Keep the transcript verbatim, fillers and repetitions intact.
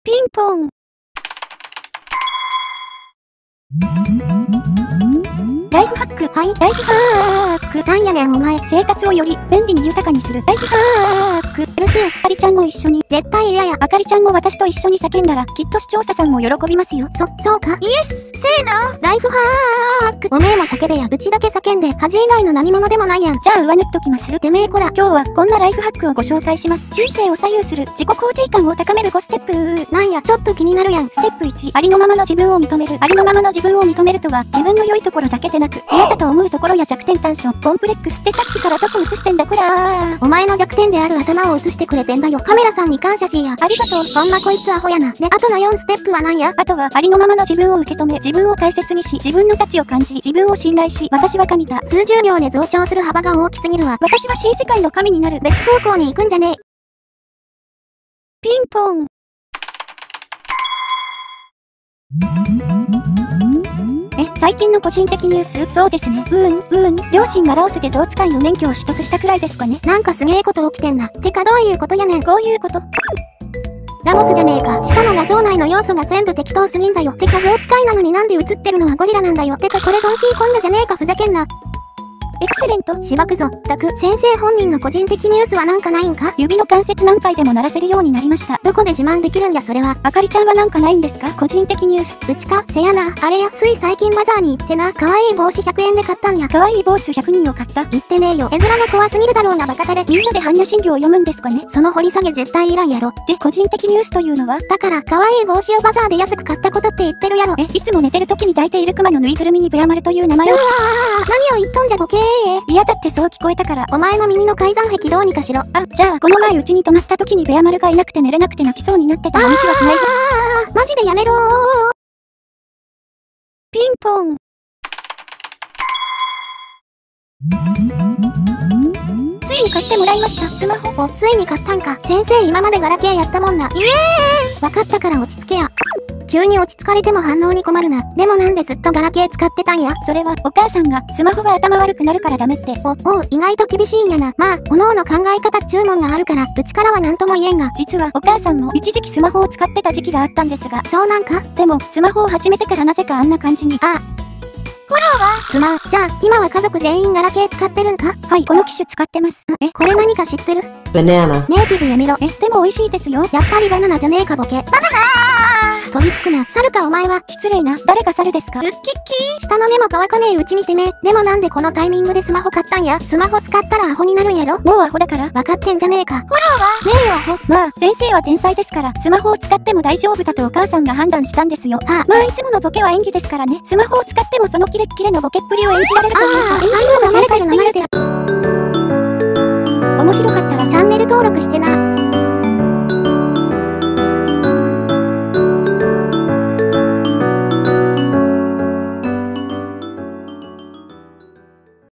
ピンポン。ライフハック。はい、ライフハック。なんやねんお前。生活をより便利に豊かにする。ライフハック。うるせえ。あかりちゃんも一緒に。絶対嫌や。あかりちゃんも私と一緒に叫んだら、きっと視聴者さんも喜びますよ。そ、そうか。イエス、せーの。ライフハック。おめえも叫べや。うちだけ叫んで。恥以外の何者でもないやん。じゃあ上塗っときます。てめえこら。今日はこんなライフハックをご紹介します。人生を左右する自己肯定感を高めるごステップ。なんや、ちょっと気になるやん。ステップいち。ありのままの自分を認める。ありのままの自分を認めるとは、自分の良いところだけでなく、嫌だと思うところや弱点短所、コンプレックスってさっきからどこ映してんだこらー。お前の弱点である頭を映してくれてんだよ。カメラさんに感謝しや。ありがとう。ほんまこいつアホやな。で、あとのよんステップは何や？あとは、ありのままの自分を受け止め、自分を大切にし、自分の価値を感じ、自分を信頼し、私は神だ。数十秒で増長する幅が大きすぎるわ。私は新世界の神になる。別方向に行くんじゃねえ。ピンポン。え、最近の個人的ニュース？そうですね。うーん、うーん。両親がラオスで象使いの免許を取得したくらいですかね。なんかすげえこと起きてんな。てかどういうことやねん。こういうこと。ラモスじゃねえか。しかも画像内の要素が全部適当すぎんだよ。てか象使いなのになんで映ってるのはゴリラなんだよ。てかこれドンキーコングじゃねえか。ふざけんな。エクセレント。しばくぞ。たく、先生本人の個人的ニュースはなんかないんか？指の関節何回でも鳴らせるようになりました。どこで自慢できるんやそれは。あかりちゃんはなんかないんですか？個人的ニュース。うちか？せやな。あれや、つい最近バザーに行ってな。かわいい帽子ひゃくえんで買ったんや。かわいい坊主ひゃくにんを買った？言ってねえよ。絵面が怖すぎるだろうがバカタレ。みんなで般若心経を読むんですかね？その掘り下げ絶対いらんやろ。で、個人的ニュースというのは？だから、かわいい帽子をバザーで安く買ったことって言ってるやろ。え、いつも寝てる時に抱いているクマのぬいぐるみにベアマルという名前を。うわー、何を言っとんじゃボケー。いやだってそう聞こえたから、お前の耳の改ざん壁どうにかしろ。あ、じゃあ、この前うちに泊まった時にベアマルがいなくて寝れなくて泣きそうになってた話はしないで。あー、マジでやめろー。ピンポン。ついに買ってもらいました。スマホを。ついに買ったんか。先生今までガラケーやったもんな。イエーイ。わかったから落ち着けや。急に落ち着かれても反応に困るな。でもなんでずっとガラケー使ってたんや？それは、お母さんが、スマホは頭悪くなるからダメって。お、おう、意外と厳しいんやな。まあ、おのおの考え方っちゅうもんがあるから、うちからはなんとも言えんが。実は、お母さんも一時期スマホを使ってた時期があったんですが。そうなんか？でも、スマホを始めてからなぜかあんな感じに。あ、フォローはスマ、じゃあ、今は家族全員ガラケー使ってるんか？はい、この機種使ってます。え、これ何か知ってる？ バナナ。 ネイティブやめろ。え、でも美味しいですよ。やっぱりバナナじゃねえかボケ。バナナー！飛びつくな。猿かお前は。失礼な。誰が猿ですか？ウッキッキー。下の根も乾かねえうちにてめえ。でもなんでこのタイミングでスマホ買ったんや？スマホ使ったらアホになるんやろ？もうアホだから。わかってんじゃねえか。フォローは？ねえアホ。まあ、先生は天才ですから、スマホを使っても大丈夫だとお母さんが判断したんですよ。あ、まあいつものボケは演技ですからね。スマホを使ってもそのキレッキレのボケっぷりを演じられるというか、演じるのが慣れてるの慣れてる。面白かったらチャンネル登録してな。